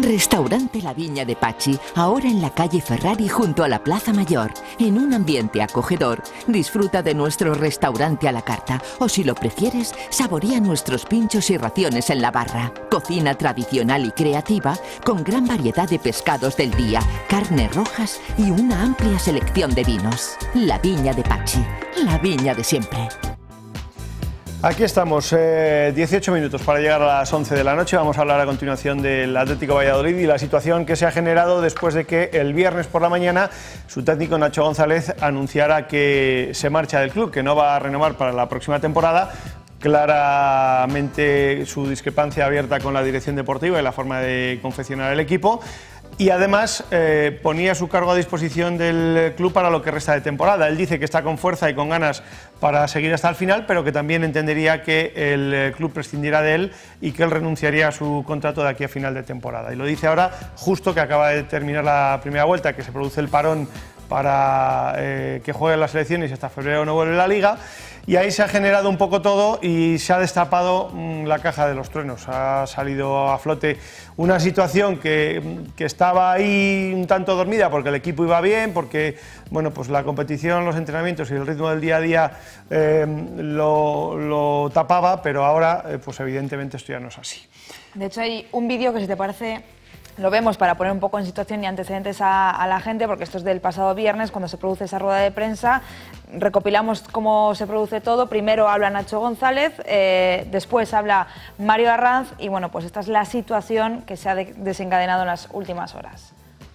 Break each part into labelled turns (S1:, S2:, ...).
S1: Restaurante La Viña de Pachi, ahora en la calle Ferrari junto a la Plaza Mayor. En un ambiente acogedor, disfruta de nuestro restaurante a la carta o si lo prefieres, saborea nuestros pinchos y raciones en la barra. Cocina tradicional y creativa con gran variedad de pescados del día, carnes rojas y una amplia selección de vinos. La Viña de Pachi, la viña de siempre.
S2: Aquí estamos, 18 minutos para llegar a las 11 de la noche. Vamos a hablar a continuación del Atlético Valladolid y la situación que se ha generado después de que el viernes por la mañana su técnico Nacho González anunciara que se marcha del club, que no va a renovar para la próxima temporada. Claramente su discrepancia abierta con la dirección deportiva y la forma de confeccionar el equipo. Y además ponía su cargo a disposición del club para lo que resta de temporada. Él dice que está con fuerza y con ganas para seguir hasta el final, pero que también entendería que el club prescindirá de él y que él renunciaría a su contrato de aquí a final de temporada. Y lo dice ahora, justo que acaba de terminar la primera vuelta, que se produce el parón para que jueguen las elecciones y hasta febrero no vuelve la Liga. Y ahí se ha generado un poco todo y se ha destapado la caja de los truenos. Ha salido a flote una situación que estaba ahí un tanto dormida porque el equipo iba bien, porque bueno, pues la competición, los entrenamientos y el ritmo del día a día lo tapaba, pero ahora pues evidentemente esto ya no es así.
S3: De hecho hay un vídeo que, si te parece, lo vemos para poner un poco en situación y antecedentes a la gente, porque esto es del pasado viernes, cuando se produce esa rueda de prensa. Recopilamos cómo se produce todo. Primero habla Nacho González, después habla Mario Arranz y bueno, pues esta es la situación que se ha desencadenado en las últimas horas.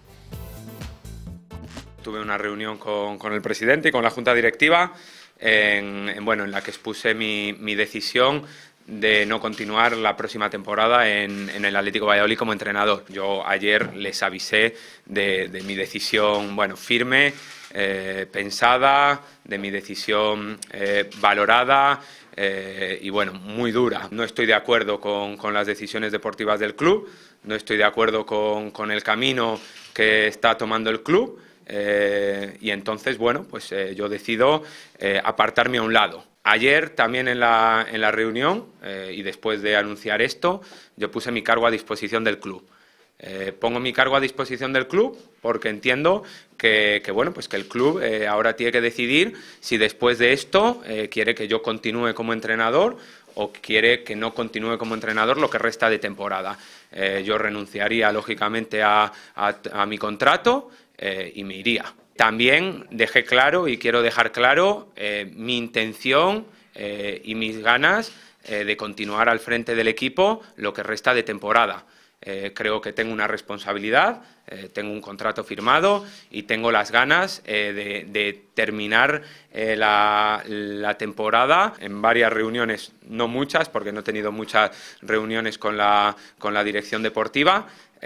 S4: Tuve una reunión con el presidente y con la junta directiva en la que expuse mi decisión de no continuar la próxima temporada en el Atlético Valladolid como entrenador. Yo ayer les avisé de mi decisión, firme, pensada, de mi decisión valorada y muy dura. No estoy de acuerdo con las decisiones deportivas del club, no estoy de acuerdo con el camino que está tomando el club y entonces, yo decido apartarme a un lado. Ayer también en la reunión y después de anunciar esto, yo puse mi cargo a disposición del club. Pongo mi cargo a disposición del club porque entiendo que el club ahora tiene que decidir si después de esto quiere que yo continúe como entrenador o quiere que no continúe como entrenador lo que resta de temporada. Yo renunciaría lógicamente a mi contrato y me iría. También dejé claro y quiero dejar claro mi intención y mis ganas de continuar al frente del equipo lo que resta de temporada. Creo que tengo una responsabilidad, tengo un contrato firmado y tengo las ganas de terminar la temporada en varias reuniones, no muchas, porque no he tenido muchas reuniones con la dirección deportiva.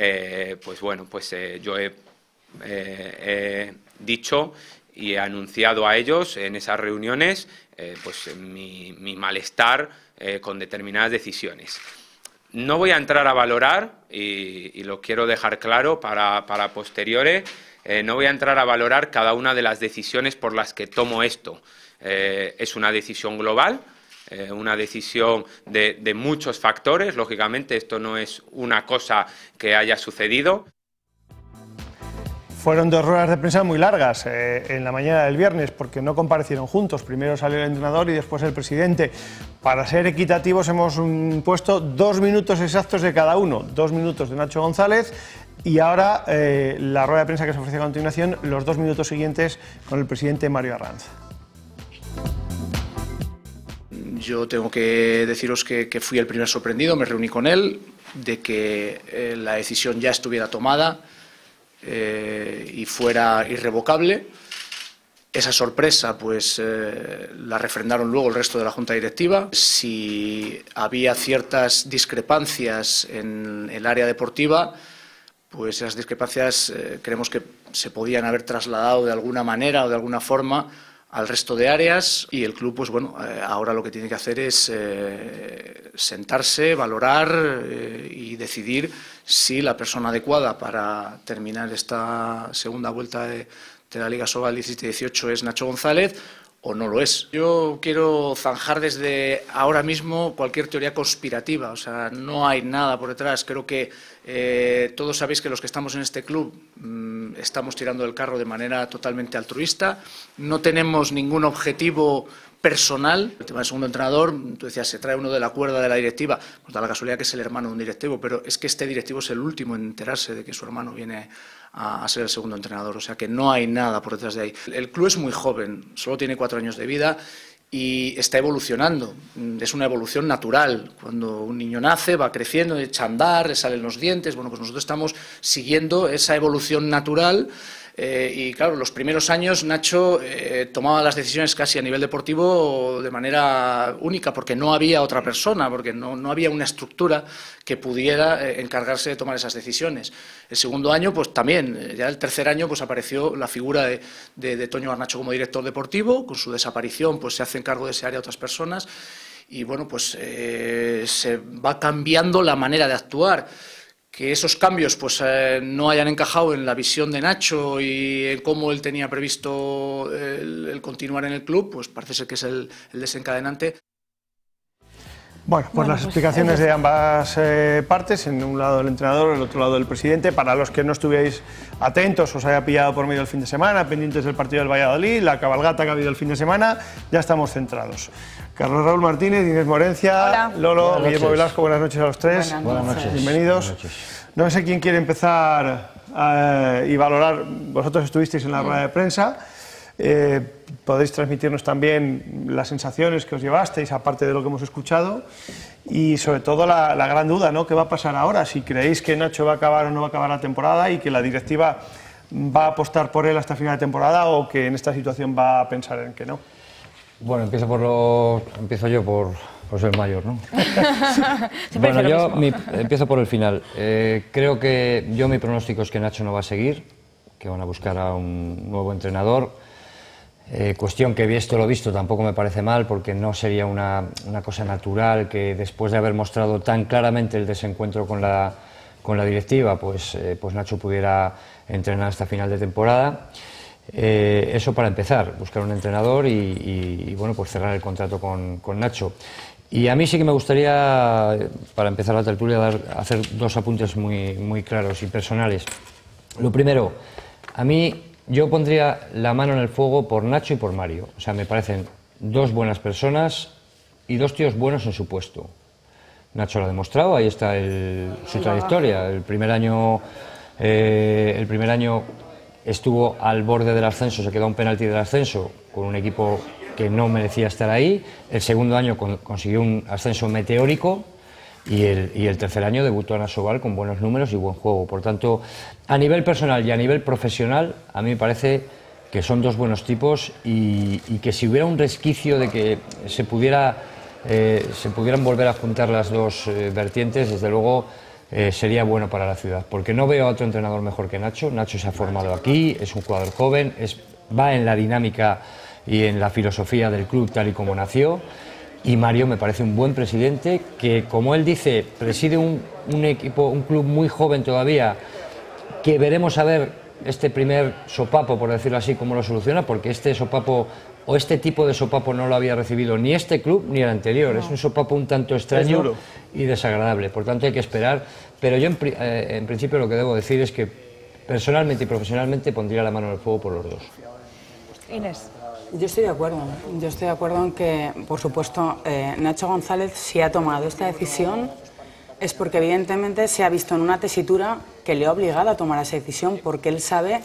S4: Yo he dicho y he anunciado a ellos en esas reuniones mi malestar con determinadas decisiones. No voy a entrar a valorar, y lo quiero dejar claro para posteriores, no voy a entrar a valorar cada una de las decisiones por las que tomo esto. Es una decisión global, una decisión de muchos factores. Lógicamente, esto no es una cosa que haya sucedido.
S2: Fueron dos ruedas de prensa muy largas en la mañana del viernes porque no comparecieron juntos. Primero salió el entrenador y después el presidente. Para ser equitativos hemos puesto 2 minutos exactos de cada uno. 2 minutos de Nacho González y ahora la rueda de prensa que se ofrece a continuación, los 2 minutos siguientes con el presidente Mario Arranz.
S5: Yo tengo que deciros que fui el primer sorprendido, me reuní con él, de que la decisión ya estuviera tomada y fuera irrevocable. Esa sorpresa la refrendaron luego el resto de la Junta Directiva. Si había ciertas discrepancias en el área deportiva, pues esas discrepancias creemos que se podían haber trasladado de alguna manera o de alguna forma al resto de áreas y el club ahora lo que tiene que hacer es sentarse, valorar y decidir si la persona adecuada para terminar esta segunda vuelta de la Liga Sobal 17-18 es Nacho González o no lo es. Yo quiero zanjar desde ahora mismo cualquier teoría conspirativa, o sea, no hay nada por detrás. Creo que todos sabéis que los que estamos en este club estamos tirando el carro de manera totalmente altruista, no tenemos ningún objetivo personal. El tema del segundo entrenador, tú decías, se trae uno de la cuerda de la directiva, pues da la casualidad que es el hermano de un directivo, pero es que este directivo es el último en enterarse de que su hermano viene a ser el segundo entrenador, o sea que no hay nada por detrás de ahí. El club es muy joven, solo tiene 4 años de vida y está evolucionando, es una evolución natural. Cuando un niño nace, va creciendo, echa a andar, le salen los dientes, bueno, pues nosotros estamos siguiendo esa evolución natural. Y claro, los primeros años Nacho tomaba las decisiones casi a nivel deportivo de manera única, porque no había otra persona, porque no había una estructura que pudiera encargarse de tomar esas decisiones. El segundo año, pues también, ya el tercer año, pues apareció la figura de Toño Garnacho como director deportivo. Con su desaparición, pues se hacen cargo de ese área otras personas y bueno, pues se va cambiando la manera de actuar. Que esos cambios pues no hayan encajado en la visión de Nacho y en cómo él tenía previsto el continuar en el club, pues parece ser que es el desencadenante.
S2: Bueno, pues las explicaciones de ambas partes, en un lado el entrenador, en el otro lado el presidente. Para los que no estuvierais atentos, os haya pillado por medio del fin de semana, pendientes del partido del Valladolid, la cabalgata que ha habido el fin de semana, ya estamos centrados. Carlos Raúl Martínez, Inés Morencia,
S3: hola.
S2: Lolo, Guillermo Velasco, buenas noches a los tres.
S6: Buenas noches.
S2: Bienvenidos.
S6: Buenas noches.
S2: No sé quién quiere empezar y valorar, vosotros estuvisteis en la rueda de prensa, podéis transmitirnos también las sensaciones que os llevasteis, aparte de lo que hemos escuchado, y sobre todo la gran duda, ¿no? ¿Qué va a pasar ahora? Si creéis que Nacho va a acabar o no va a acabar la temporada y que la directiva va a apostar por él hasta final de temporada o que en esta situación va a pensar en que no.
S6: Bueno, empiezo yo por ser mayor, ¿no? Bueno, yo empiezo por el final. Creo que mi pronóstico es que Nacho no va a seguir, que van a buscar a un nuevo entrenador. Cuestión que, visto lo visto, tampoco me parece mal, porque no sería una cosa natural que después de haber mostrado tan claramente el desencuentro con la directiva, pues Nacho pudiera entrenar hasta final de temporada. Eso para empezar, buscar un entrenador y bueno, pues cerrar el contrato con Nacho. Y a mí sí que me gustaría, para empezar la tertulia, hacer 2 apuntes muy claros y personales. Lo primero, yo pondría la mano en el fuego por Nacho y por Mario. O sea, me parecen 2 buenas personas y 2 tíos buenos en su puesto. Nacho lo ha demostrado, ahí está su trayectoria. El primer año estuvo al borde del ascenso, se quedó un penalti del ascenso con un equipo que no merecía estar ahí. El segundo año consiguió un ascenso meteórico y el tercer año debutó en Asobal con buenos números y buen juego. Por tanto, a nivel personal y a nivel profesional, a mí me parece que son 2 buenos tipos y que si hubiera un resquicio de que se pudieran volver a juntar las 2 vertientes, desde luego sería bueno para la ciudad, porque no veo a otro entrenador mejor que Nacho. Nacho se ha formado aquí, es un jugador joven, va en la dinámica y en la filosofía del club tal y como nació, y Mario me parece un buen presidente que, como él dice, preside un club muy joven todavía, que veremos a ver este primer sopapo, por decirlo así, cómo lo soluciona, porque este sopapo o este tipo de sopapo no lo había recibido ni este club ni el anterior. No. Es un sopapo un tanto extraño y desagradable, por tanto hay que esperar. Pero yo en principio lo que debo decir es que personalmente y profesionalmente pondría la mano en el fuego por los 2.
S3: Inés.
S7: Yo estoy de acuerdo en que, por supuesto, Nacho González, si ha tomado esta decisión, es porque evidentemente se ha visto en una tesitura que le ha obligado a tomar esa decisión, porque él sabe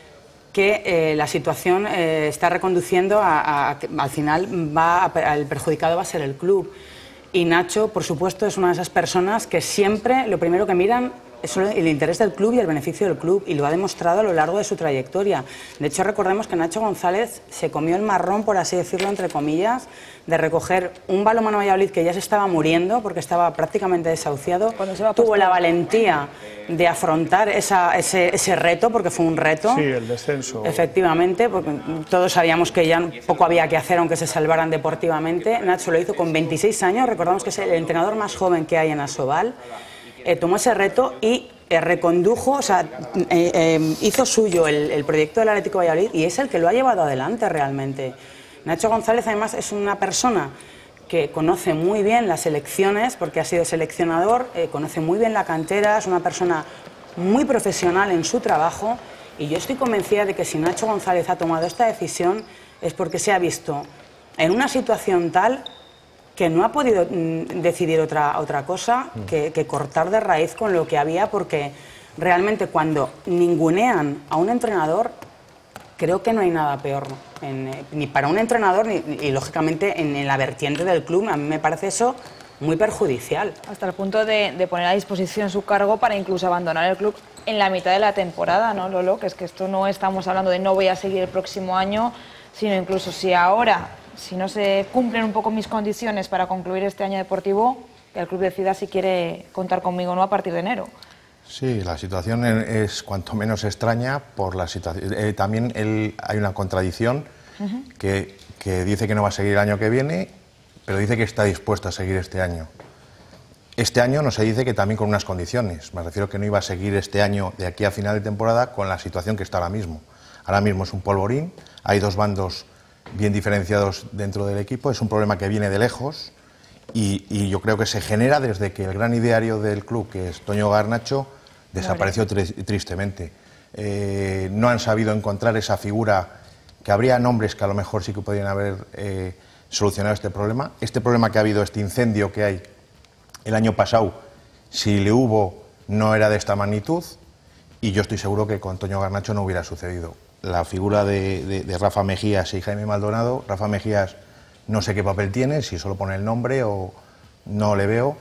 S7: que la situación está reconduciendo a que al final el perjudicado va a ser el club. Y Nacho, por supuesto, es una de esas personas que siempre lo primero que miran es el interés del club y el beneficio del club, y lo ha demostrado a lo largo de su trayectoria. De hecho, recordemos que Nacho González se comió el marrón, por así decirlo, entre comillas, de recoger un Balonmano Valladolid que ya se estaba muriendo porque estaba prácticamente desahuciado. Tuvo la valentía de afrontar ese reto, porque fue un reto.
S2: Sí, el descenso.
S7: Efectivamente, porque todos sabíamos que ya poco había que hacer aunque se salvaran deportivamente. Nacho lo hizo con 26 años, recordamos que es el entrenador más joven que hay en Asobal. Tomó ese reto y recondujo, o sea, hizo suyo el proyecto del Atlético Valladolid, y es el que lo ha llevado adelante realmente. Nacho González además es una persona que conoce muy bien las selecciones, porque ha sido seleccionador, conoce muy bien la cantera, es una persona muy profesional en su trabajo, y yo estoy convencida de que si Nacho González ha tomado esta decisión es porque se ha visto en una situación tal que no ha podido decidir otra cosa que cortar de raíz con lo que había, porque realmente cuando ningunean a un entrenador, creo que no hay nada peor, ¿no? Ni para un entrenador y lógicamente en la vertiente del club. A mí me parece eso muy perjudicial.
S3: Hasta el punto de poner a disposición su cargo para incluso abandonar el club en la mitad de la temporada, ¿no, Lolo? Que es que esto no estamos hablando de no voy a seguir el próximo año, sino incluso si ahora, si no se cumplen un poco mis condiciones para concluir este año deportivo, que el club decida si quiere contar conmigo o no a partir de enero.
S8: Sí, la situación es cuanto menos extraña por la situación. También hay una contradicción que dice que no va a seguir el año que viene, pero dice que está dispuesto a seguir este año. Este año no se dice que también con unas condiciones. Me refiero que no iba a seguir este año de aquí a final de temporada con la situación que está ahora mismo. Ahora mismo es un polvorín, hay dos bandos bien diferenciados dentro del equipo, es un problema que viene de lejos y yo creo que se genera desde que el gran ideario del club, que es Toño Garnacho, desapareció tristemente. No han sabido encontrar esa figura, que habría nombres que a lo mejor sí que podrían haber solucionado este problema. Este problema que ha habido, este incendio que hay el año pasado, si le hubo, no era de esta magnitud, y yo estoy seguro que con Toño Garnacho no hubiera sucedido. La figura de Rafa Mejías y Jaime Maldonado, Rafa Mejías no sé qué papel tiene, si solo pone el nombre o no le veo,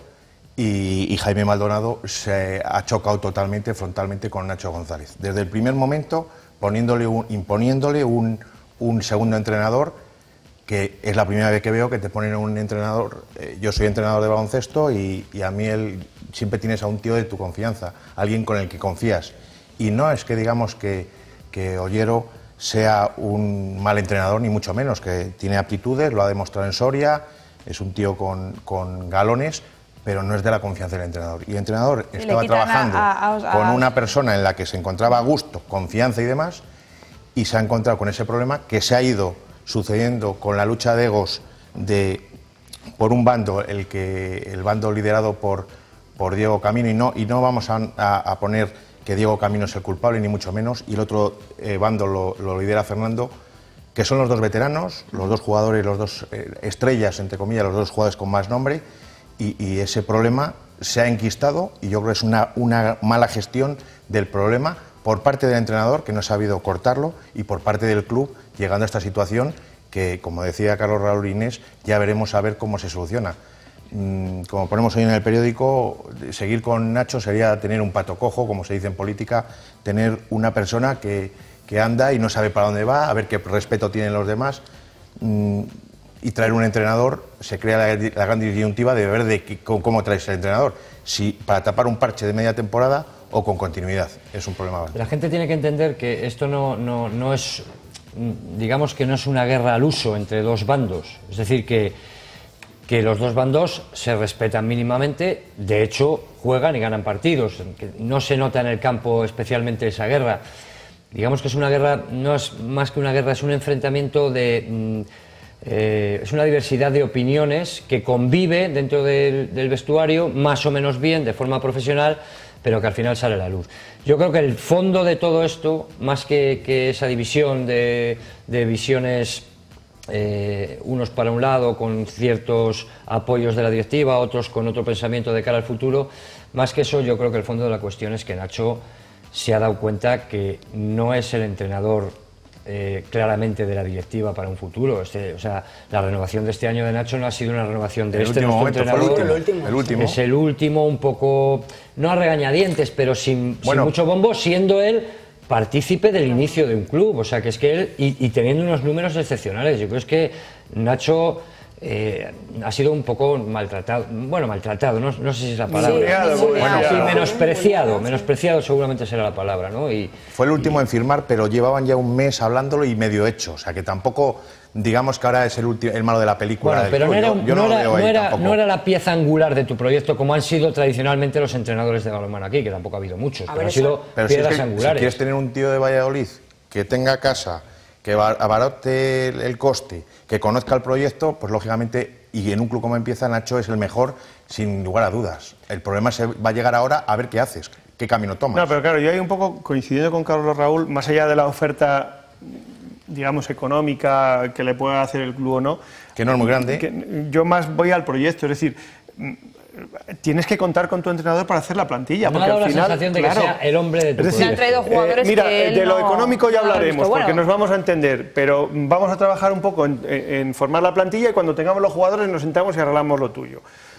S8: y Jaime Maldonado se ha chocado totalmente, frontalmente con Nacho González. Desde el primer momento, imponiéndole un segundo entrenador, que es la primera vez que veo que te ponen un entrenador. Yo soy entrenador de baloncesto y a mí siempre tienes a un tío de tu confianza, alguien con el que confías. Y no es que digamos que Ollero sea un mal entrenador, ni mucho menos, que tiene aptitudes, lo ha demostrado en Soria, es un tío con galones, pero no es de la confianza del entrenador. Y el entrenador estaba trabajando con una persona en la que se encontraba a gusto, confianza y demás, y se ha encontrado con ese problema que se ha ido sucediendo con la lucha de egos por un bando, el bando liderado por Diego Camino, y no vamos a poner que Diego Camino es el culpable, ni mucho menos, y el otro bando lo lidera Fernando, que son los dos veteranos, los dos jugadores, los dos estrellas, entre comillas, los dos jugadores con más nombre, y ese problema se ha enquistado, y yo creo que es una mala gestión del problema por parte del entrenador, que no ha sabido cortarlo, y por parte del club, llegando a esta situación que, como decía Carlos Raúl Inés, ya veremos a ver cómo se soluciona. Como ponemos hoy en el periódico, seguir con Nacho sería tener un pato cojo, como se dice en política, tener una persona que anda y no sabe para dónde va, a ver qué respeto tienen los demás, y traer un entrenador, se crea la gran disyuntiva de ver cómo traes el entrenador, si para tapar un parche de media temporada o con continuidad. Es un problema.
S6: La gente tiene que entender que esto no es, digamos que no es una guerra al uso entre dos bandos, es decir, que los dos bandos se respetan mínimamente, de hecho juegan y ganan partidos, que no se nota en el campo especialmente esa guerra. Digamos que es una guerra, no es más que una guerra, es un enfrentamiento es una diversidad de opiniones que convive dentro del vestuario, más o menos bien, de forma profesional, pero que al final sale a la luz. Yo creo que el fondo de todo esto, más que esa división de visiones, unos para un lado con ciertos apoyos de la directiva, otros con otro pensamiento de cara al futuro, más que eso, yo creo que el fondo de la cuestión es que Nacho se ha dado cuenta que no es el entrenador claramente de la directiva para un futuro. O sea, la renovación de este año de Nacho no ha sido una renovación de este nuestro entrenador.
S8: El último.
S6: Es el último, un poco, no a regañadientes, pero sin mucho bombo, siendo él partícipe del inicio de un club. O sea, que es que él, y teniendo unos números excepcionales, yo creo que Nacho ha sido un poco maltratado, no sé si es la palabra, menospreciado seguramente será la palabra, ¿no?
S8: Fue el último en firmar, pero llevaban ya un mes hablándolo y medio hecho, o sea que tampoco, digamos que ahora es el malo de la película.
S6: Bueno, pero no era la pieza angular de tu proyecto, como han sido tradicionalmente los entrenadores de balonmano aquí, que tampoco ha habido muchos, pero han sido piedras angulares.
S8: Si quieres tener un tío de Valladolid que tenga casa, que abarate el coste, que conozca el proyecto, pues lógicamente, y en un club como Empieza, Nacho es el mejor, sin lugar a dudas. El problema se va a llegar ahora a ver qué haces, qué camino tomas.
S2: No, pero claro, yo ahí un poco coincidiendo con Carlos Raúl, más allá de la oferta, digamos, económica que le pueda hacer el club o no,
S8: que no es muy grande.
S2: Yo más voy al proyecto, es decir, tienes que contar con tu entrenador para hacer la plantilla.
S6: No ha dado la sensación de que sea el hombre de tu
S3: Se han traído jugadores
S2: mira,
S3: que él
S2: de lo
S3: no-
S2: económico ya
S3: no ha
S2: hablaremos,
S3: visto bueno.
S2: porque nos vamos a entender, pero vamos a trabajar un poco en formar la plantilla y cuando tengamos los jugadores nos sentamos y arreglamos lo tuyo.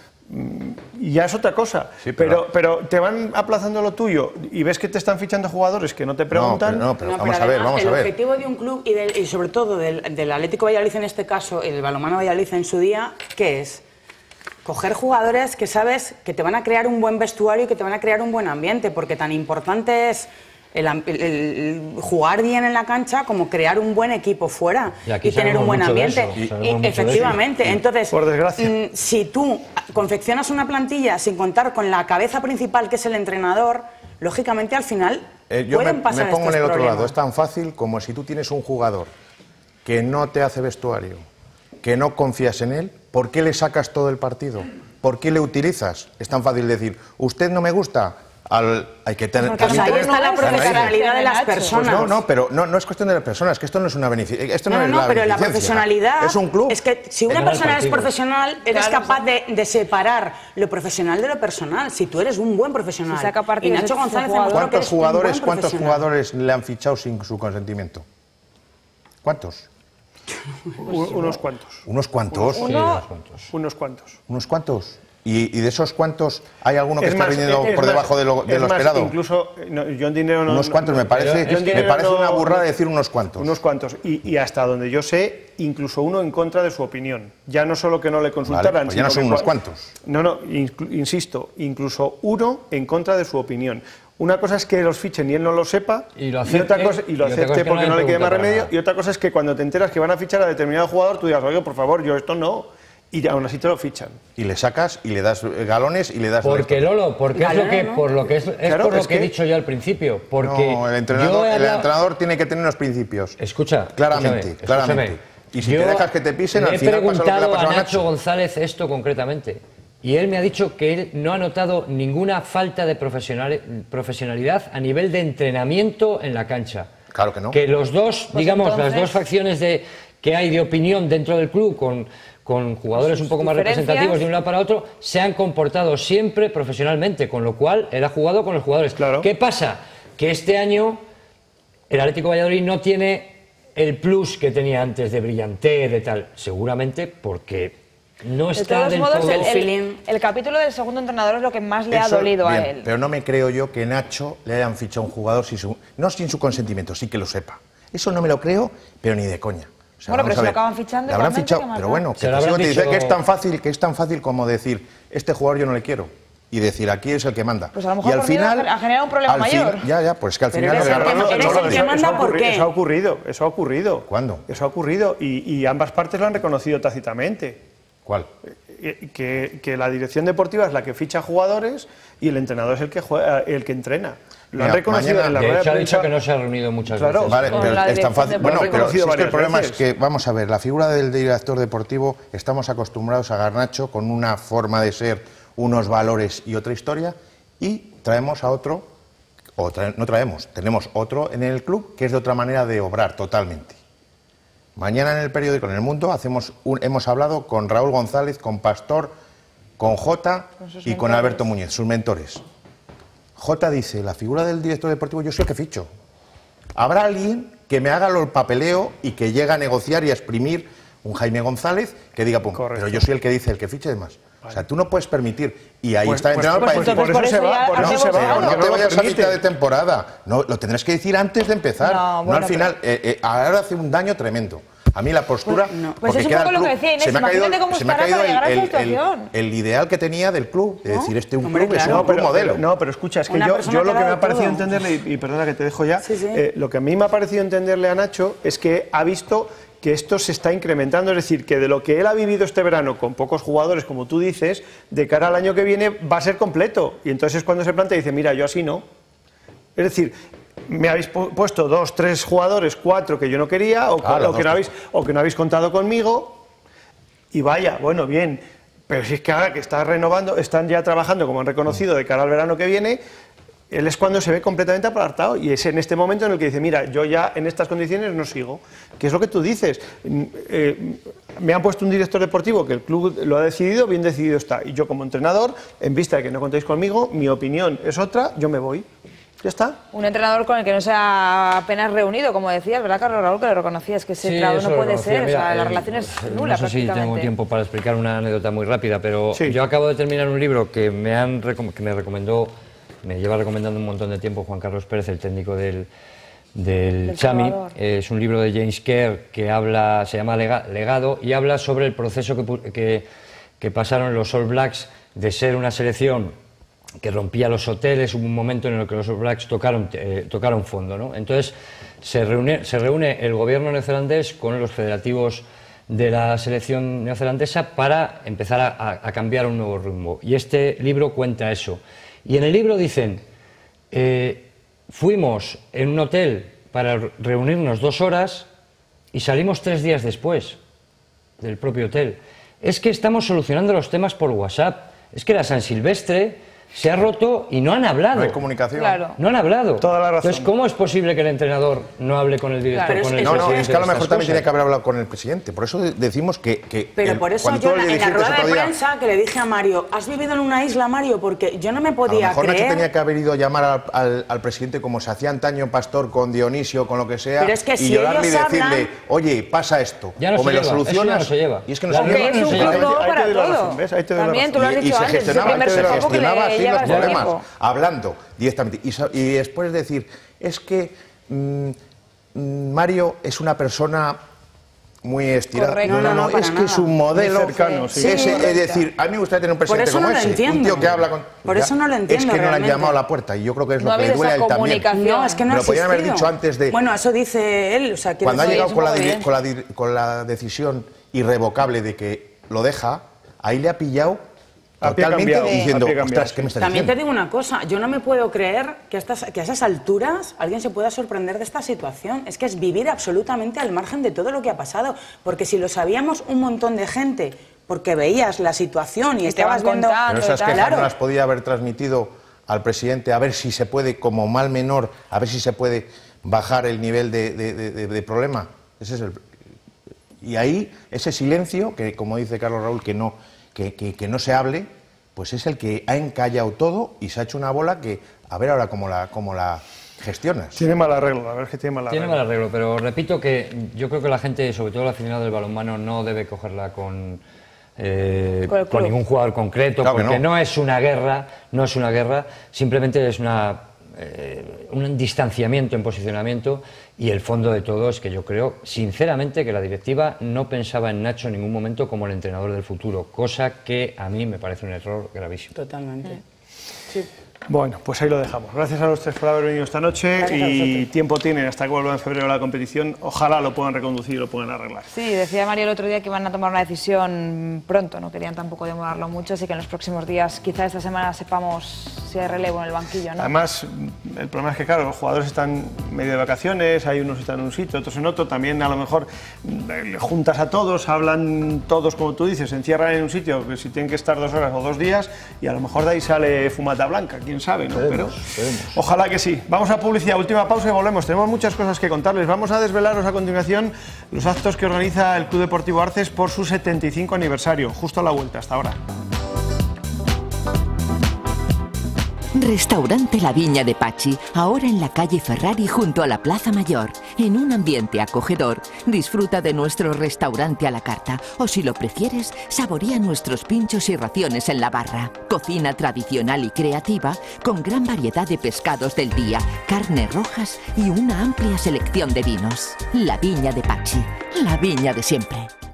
S2: Y ya es otra cosa,
S8: Sí,
S2: pero te van aplazando lo tuyo y ves que te están fichando jugadores que no te preguntan.
S8: Pero vamos a ver, vamos a ver.
S7: El objetivo de un club y sobre todo del Atlético Valladolid en este caso, el Balonmano Valladolid en su día, ¿qué es? Coger jugadores que sabes que te van a crear un buen vestuario y que te van a crear un buen ambiente, porque tan importante es el jugar bien en la cancha como crear un buen equipo fuera y tener un buen ambiente. Efectivamente. Entonces,
S2: por desgracia,
S7: si tú confeccionas una plantilla sin contar con la cabeza principal, que es el entrenador, lógicamente al final
S8: Yo
S7: pueden pasar
S8: me pongo en
S7: estos
S8: el otro
S7: problemas.
S8: lado. Es tan fácil como si tú tienes un jugador que no te hace vestuario, que no confías en él, ¿por qué le sacas todo el partido? ¿Por qué le utilizas? Es tan fácil decir, usted no me gusta, hay que tener...
S7: Porque ahí está la profesionalidad de las personas.
S8: Pues pero no es cuestión de las personas, que esto no es una beneficencia. Esto no, es la
S7: pero la
S8: beneficencia.
S7: profesionalidad
S8: Es un club.
S7: Es que si una persona es profesional, eres capaz de separar lo profesional de lo personal. Si tú eres un buen profesional.
S3: Si saca
S7: Y
S3: partido
S7: Nacho
S3: ese
S7: González
S3: jugador.
S7: demostró que eres un buen
S8: ¿Cuántos
S7: profesional.
S8: jugadores le han fichado sin su consentimiento? ¿Cuántos?
S2: unos cuantos.
S8: ¿Unos cuantos?
S2: Unos cuantos.
S8: ¿Unos cuantos? ¿Y de esos cuantos hay alguno que
S2: Es
S8: está
S2: más,
S8: rindiendo
S2: es
S8: por
S2: más,
S8: debajo de lo
S2: es más,
S8: esperado?
S2: Incluso, yo en dinero no...
S8: Unos cuantos, me parece una burrada decir unos cuantos.
S2: Unos cuantos. Y hasta donde yo sé, incluso uno en contra de su opinión. Ya no solo que no le consultaran...
S8: Vale, pues ya no son unos cuantos.
S2: No, insisto, incluso uno en contra de su opinión. Una cosa es que los fichen y él no lo sepa,
S6: y lo acepte,
S2: otra cosa, y lo acepte porque no le quede más remedio, y otra cosa es que cuando te enteras que van a fichar a determinado jugador, tú digas, oye, por favor, yo esto no, y aún así te lo fichan.
S8: Y le sacas y le das galones y le das...
S6: Porque Lolo, porque es lo que, por lo que
S2: Claro,
S6: por lo
S2: es
S6: que he
S2: que-
S6: dicho yo al principio. Porque
S8: No, el
S6: yo he hablado-
S8: entrenador tiene que tener unos principios.
S6: Escucha,
S8: Claramente,
S6: escúchame.
S8: claramente. Y si
S6: Yo
S8: te dejas que te pisen,
S6: le
S8: al
S6: he
S8: final pasa lo que le ha
S6: preguntado
S8: pasado
S6: a
S8: a
S6: Nacho
S8: Nacho.
S6: González esto concretamente. Y él me ha dicho que él no ha notado ninguna falta de profesionalidad a nivel de entrenamiento en la cancha.
S8: Claro que no.
S6: Que los dos,
S3: Pues
S6: digamos,
S3: entonces-
S6: las dos facciones que hay de opinión dentro del club con jugadores un poco más
S3: diferencias.
S6: representativos de un lado para otro, se han comportado siempre profesionalmente, con lo cual él ha jugado con los jugadores.
S2: Claro.
S6: ¿Qué pasa? Que este año el Atlético de Valladolid no tiene el plus que tenía antes de brillantez, de tal, seguramente porque no
S3: De
S6: está
S3: todos
S6: del
S3: modos,
S6: todo...
S3: el capítulo del segundo entrenador es lo que más le ha
S8: Eso,
S3: dolido a
S8: bien,
S3: él.
S8: Pero no me creo yo que Nacho le hayan fichado a un jugador no sin su consentimiento, sí que lo sepa. Eso no me lo creo, pero ni de coña. O sea,
S3: Bueno,
S8: vamos
S3: pero
S8: a
S3: si lo
S8: ver.
S3: acaban fichando
S8: Le habrán
S3: igualmente,
S8: fichado,
S3: ¿qué más
S8: pero
S3: da?
S8: bueno,
S6: Se
S8: que
S6: lo
S8: te
S6: habrán
S8: dice
S6: dicho-
S8: que es tan fácil como decir, este jugador yo no le quiero. Y decir, aquí es el que manda.
S3: Pues a lo mejor
S8: y al
S3: por miedo
S8: final
S3: a generar un problema
S8: al fin-
S3: mayor.
S8: Ya, pues que al
S7: Pero
S8: final...
S7: eres el que-
S8: agarrarlo-
S7: eres el que
S2: eso
S7: manda,
S2: ha
S7: ¿por
S2: ocurrido-
S7: qué?
S2: Eso ha ocurrido.
S8: ¿Cuándo?
S2: Eso ha ocurrido y ambas partes lo han reconocido tácitamente.
S8: ¿Cuál?
S2: Que la dirección deportiva es la que ficha jugadores y el entrenador es el que juega, el que entrena. Lo han
S8: Mira,
S2: reconocido
S8: mañana-
S2: en la
S6: De
S2: rueda
S6: hecho, ha
S2: de
S6: dicho
S2: prensa.
S6: que no se ha reunido muchas
S2: Claro.
S6: veces.
S8: Vale,
S3: Con
S8: pero
S3: la
S8: es tan
S3: dirección
S8: fácil. Bueno,
S3: deportiva.
S8: pero si es que el
S2: Varias
S8: problema es
S2: veces.
S8: que, vamos a ver, la figura del director deportivo, estamos acostumbrados a Garnacho con una forma de ser, unos valores y otra historia, y traemos a otro, no traemos, tenemos otro en el club que es de otra manera de obrar totalmente. Mañana en el periódico, en El Mundo, hemos hablado con Raúl González, con Pastor, con Jota
S3: sus
S8: y con
S3: mentores.
S8: Alberto Muñiz, sus mentores. Jota dice, la figura del director deportivo yo soy el que ficho. Habrá alguien que me haga el papeleo y que llegue a negociar y a exprimir un Jaime González que diga, pum,
S2: Correcto.
S8: pero yo soy el que dice, el que fiche más. O sea, tú no puedes permitir. Y ahí
S2: Pues-
S8: está el
S2: pues-
S8: entrenador
S2: pues
S8: para decir,
S2: entonces por eso se va, por
S3: ya
S2: eso se
S3: hacemos
S2: va,
S3: algo.
S8: no
S2: porque
S8: te
S2: lo
S8: vayas a
S2: permite.
S8: mitad de temporada. No, lo tendrás que decir antes de empezar.
S3: No,
S8: No,
S3: bueno,
S8: al final. Ahora hace un daño tremendo. A mí la postura...
S3: Pues
S8: porque
S3: es un
S8: queda
S3: poco
S8: el
S3: lo que
S8: club.
S3: decía Inés,
S8: Se me ha
S3: imagínate
S8: caído-
S3: cómo
S8: se me ha
S3: estará
S8: caído
S3: para llegar a esa situación.
S8: el ideal que tenía del club, de decir, un
S7: Hombre,
S8: club es
S7: claro.
S8: un club modelo.
S2: No, pero escucha, es que
S7: Una
S2: yo
S7: persona
S2: lo
S7: que
S2: que me
S7: da
S2: ha parecido
S7: todo.
S2: entenderle, y perdona que te dejo ya,
S7: Sí, sí.
S2: lo que a mí me ha parecido entenderle a Nacho es que ha visto que esto se está incrementando, es decir, que de lo que él ha vivido este verano con pocos jugadores, como tú dices, de cara al año que viene va a ser completo. Y entonces es cuando se plantea y dice, mira, yo así no. Es decir, me habéis puesto 2, 3 jugadores, 4 que yo no quería, o que no habéis contado conmigo, y vaya, bueno, bien, pero si es que ahora que está renovando, están ya trabajando, como han reconocido, de cara al verano que viene, él es cuando se ve completamente apartado, y es en este momento en el que dice, mira, yo ya en estas condiciones no sigo, que es lo que tú dices. Me han puesto un director deportivo que el club lo ha decidido, bien decidido está, y yo como entrenador, en vista de que no contáis conmigo, mi opinión es otra, yo me voy. ¿Ya está?
S3: Un entrenador con el que no se ha apenas reunido, como decías, ¿verdad, Carlos Raúl? Que lo reconocías, que ese entrenador no puede ser, mira, o sea, la relación es nula
S6: no sé si tengo tiempo para explicar una anécdota muy rápida, pero yo acabo de terminar un libro que me recomendó, me lleva recomendando un montón de tiempo Juan Carlos Pérez, el técnico del Chami. Es un libro de James Kerr que habla, se llama Legado, y habla sobre el proceso que pasaron los All Blacks de ser una selección que rompía los hoteles. Hubo un momento en el que los All Blacks tocaron fondo, ¿no? Entonces se reúne el gobierno neozelandés con los federativos de la selección neozelandesa para empezar a cambiar un nuevo rumbo. Y este libro cuenta eso. Y en el libro dicen, fuimos en un hotel para reunirnos 2 horas y salimos 3 días después del propio hotel. Es que estamos solucionando los temas por WhatsApp. Es que era San Silvestre, se ha roto y no han hablado.
S8: No hay comunicación.
S3: Claro.
S6: No han hablado.
S2: Toda la razón.
S6: Entonces, ¿cómo es posible que el entrenador no hable con el director?
S3: Claro,
S6: con el
S8: No, es que a lo mejor también
S6: cosas?
S8: tiene que haber hablado con el presidente. Por eso decimos que
S7: pero por eso yo en la rueda de prensa que le dije a Mario, ¿has vivido en una isla, Mario? Porque yo no me podía
S8: a lo mejor
S7: creer.
S8: Nacho tenía que haber ido a llamar al presidente como se hacía antaño Pastor con Dionisio, con lo que sea,
S7: pero es que
S8: y
S7: si
S8: llorarle y
S7: ellos
S8: decirle,
S7: hablan...
S8: oye, pasa esto,
S6: Ya no
S8: o me
S6: se
S8: lo
S6: lleva,
S8: solucionas.
S6: eso ya no se lleva.
S8: Y es que no
S6: La
S8: se lleva.
S3: Porque es un
S6: Ahí
S3: club
S2: te
S3: para
S2: doy la
S3: todo.
S2: razón, ¿ves? Ahí te doy la
S3: También
S2: razón.
S3: tú lo has
S8: Y
S3: dicho
S8: se
S3: antes, es el
S8: gestionaba,
S3: primer trabajo que le
S8: así los
S3: llevas al
S8: problemas,
S3: equipo.
S8: hablando directamente. Y después decir, es que Mario es una persona muy estirada.
S3: Correcto.
S7: No,
S8: Es que es un modelo.
S2: Muy cercano, sí.
S8: Es decir, a mí me gustaría tener un presidente
S7: eso
S8: como
S7: no lo
S8: ese.
S7: entiendo.
S8: Un tío que habla con.
S7: Por eso no lo entiendo
S8: Es que no le han
S7: realmente.
S8: llamado a la puerta y yo creo que es
S3: No
S8: lo
S3: ha
S8: que le
S3: habido
S8: duele a
S3: esa
S8: él también.
S3: comunicación.
S7: No, es que no
S8: Me
S7: ha
S8: lo podían haber
S7: existido.
S8: dicho antes de.
S7: Bueno, eso dice él. O sea,
S8: Cuando ha
S7: decir,
S8: llegado
S7: es un poco
S8: con
S7: evidente.
S8: la decisión irrevocable de que lo deja, ahí le ha pillado
S2: A pie
S8: totalmente
S2: cambiado,
S8: diciendo,
S2: a pie cambiado,
S8: ostras, ¿qué me estás
S7: También te
S8: diciendo?
S7: digo una cosa, yo no me puedo creer que a esas alturas alguien se pueda sorprender de esta situación. Es que es vivir absolutamente al margen de todo lo que ha pasado. Porque si lo sabíamos un montón de gente, porque veías la situación y
S3: te
S7: estabas
S3: van
S7: viendo...
S3: contando.
S8: Pero esas
S3: Claro.
S8: quejas no las podía haber transmitido al presidente, a ver si se puede, como mal menor, a ver si se puede bajar el nivel de problema. Ese es y ahí, ese silencio, que como dice Carlos Raúl, que no se hable, pues es el que ha encallado todo y se ha hecho una bola que, a ver ahora cómo la gestionas.
S2: Tiene mal arreglo, la verdad es que tiene mal arreglo.
S6: Tiene mal arreglo, pero repito que yo creo que la gente, sobre todo el aficionado del balonmano, no debe cogerla con ningún jugador concreto,
S8: Claro que
S6: porque
S8: no.
S6: no es una guerra, simplemente es un distanciamiento en posicionamiento, y el fondo de todo es que yo creo, sinceramente, que la directiva no pensaba en Nacho en ningún momento como el entrenador del futuro, cosa que a mí me parece un error gravísimo.
S7: Totalmente.
S2: Bueno, pues ahí lo dejamos. Gracias a los tres por haber venido esta noche.
S7: Gracias a
S2: Y
S7: vosotros.
S2: tiempo tienen hasta que vuelva en febrero la competición. Ojalá lo puedan reconducir y lo puedan arreglar.
S3: Sí, decía Mario el otro día que iban a tomar una decisión pronto, no querían tampoco demorarlo mucho, así que en los próximos días, quizá esta semana, sepamos si hay relevo en el banquillo, ¿no?
S2: Además, el problema es que, claro, los jugadores están medio de vacaciones, hay unos están en un sitio, otros en otro. También, a lo mejor, juntas a todos, hablan todos, como tú dices, se encierran en un sitio que si tienen que estar 2 horas o 2 días, y a lo mejor de ahí sale fumata blanca, quién sabe, ¿no? Pero ojalá que sí. Vamos a publicidad, última pausa y volvemos. Tenemos muchas cosas que contarles. Vamos a desvelaros a continuación los actos que organiza el Club Deportivo Arces por su 75 aniversario. Justo a la vuelta, hasta ahora.
S1: Restaurante La Viña de Pachi, ahora en la calle Ferrari junto a la Plaza Mayor. En un ambiente acogedor, disfruta de nuestro restaurante a la carta o, si lo prefieres, saborea nuestros pinchos y raciones en la barra. Cocina tradicional y creativa con gran variedad de pescados del día, carnes rojas y una amplia selección de vinos. La Viña de Pachi, la viña de siempre.